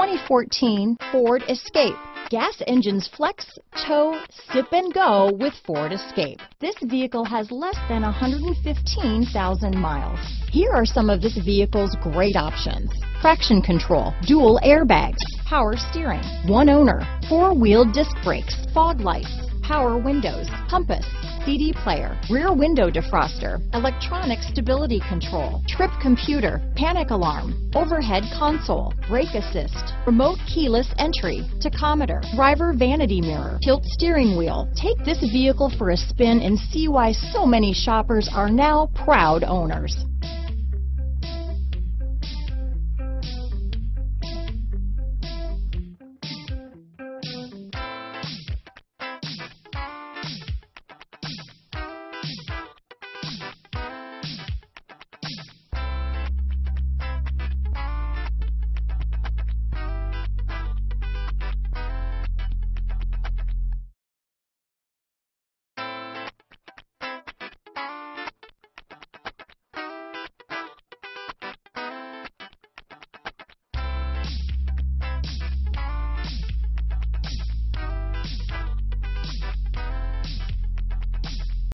2014 Ford Escape. Gas engines flex, tow, sip and go with Ford Escape. This vehicle has less than 115,000 miles. Here are some of this vehicle's great options: traction control, dual airbags, power steering, one owner, four-wheel disc brakes, fog lights, power windows, compass, CD player, rear window defroster, electronic stability control, trip computer, panic alarm, overhead console, brake assist, remote keyless entry, tachometer, driver vanity mirror, tilt steering wheel. Take this vehicle for a spin and see why so many shoppers are now proud owners.